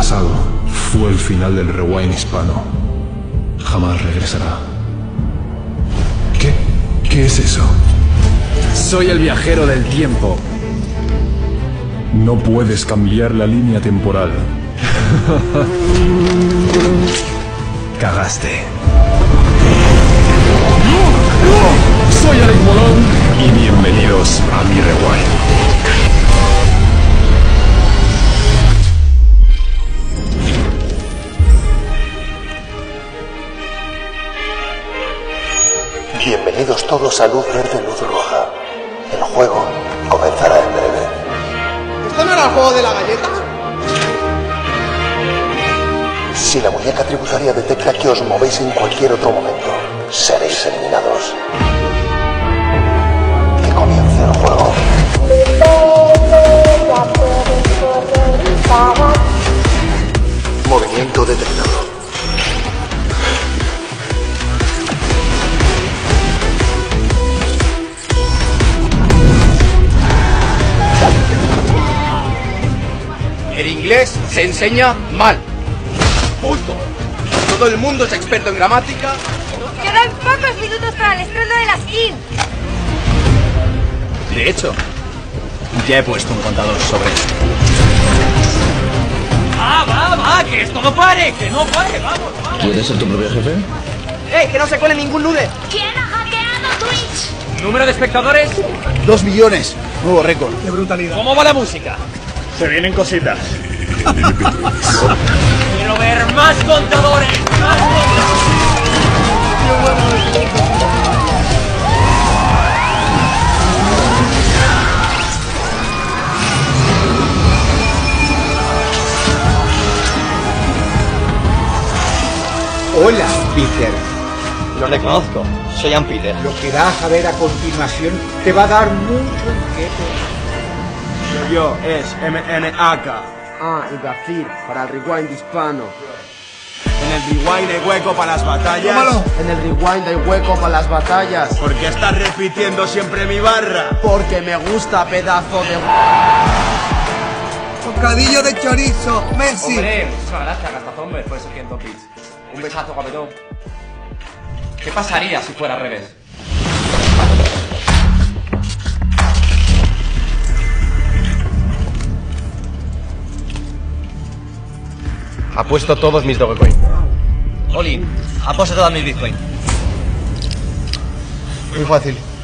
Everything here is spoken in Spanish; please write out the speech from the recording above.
pasado fue el final del Rewind hispano. Jamás regresará. ¿Qué es eso? Soy el viajero del tiempo. No puedes cambiar la línea temporal. Cagaste. Soy Alex Molón Y bienvenidos a mi Rewind. Bienvenidos todos a Luz Verde, Luz Roja. El juego comenzará en breve. ¿Esto no era el juego de la galleta? Si la muñeca tributaria detecta que os movéis en cualquier otro momento, seréis eliminados. Que comience el juego. Movimiento detectado. El inglés se enseña mal. Punto. Todo el mundo es experto en gramática. Quedan pocos minutos para el estreno de la skin. De hecho, ya he puesto un contador sobre esto. ¡Va! ¡Que esto no pare! ¡Que no pare! ¡Vamos! ¿Quieres ser tu propio jefe? ¡Que no se cuele ningún nude! ¿Quién ha hackeado Twitch? ¿Número de espectadores? 2 millones. Nuevo récord. ¡Qué brutalidad! ¿Cómo va la música? Se vienen cositas. ¡Quiero ver más contadores! ¡Más contadores! Hola, Peter. Lo reconozco. Soy Ann Peter. Lo que vas a ver a continuación te va a dar mucho inquieto. Yo es MNAK. Y Gafir, para el rewind hispano. En el rewind hay hueco para las batallas. ¡Tómalo! En el rewind hay hueco para las batallas. ¿Por qué estás repitiendo siempre mi barra? Porque me gusta, pedazo de... Bocadillo de chorizo, Messi. Hombre, muchísimas gracias, Gastazomber, por esos 500 bits. Un besazo, guapetón. ¿Qué pasaría si fuera al revés? Apuesto todos mis Dogecoin. Oli, apuesta todas mis Bitcoin. Muy fácil.